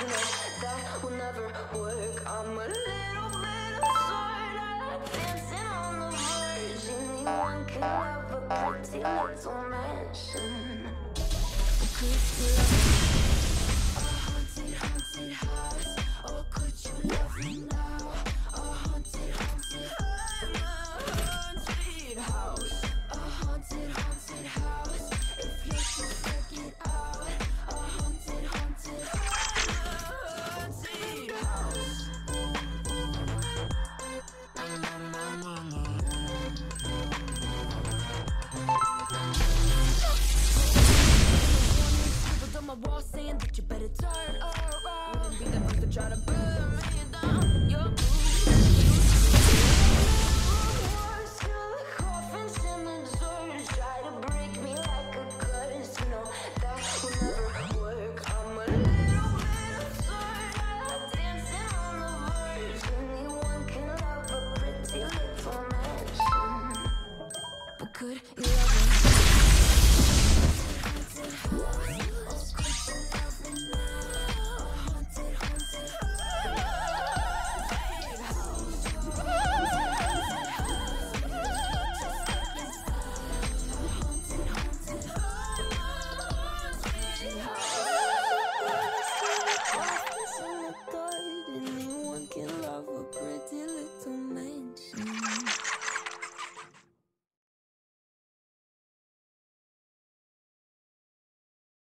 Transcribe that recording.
you know that will never work. I'm a little bit absurd. I like dancing on the verge. Anyone can have a pretty little mansion. Could you love a haunted, haunted house? Or could you love me now? A haunted, haunted house. A haunted house. A haunted, haunted house. If you're too freaking out. A haunted, haunted house. A haunted house. On my wall saying that you better turn around. Wouldn't be the first to try to burn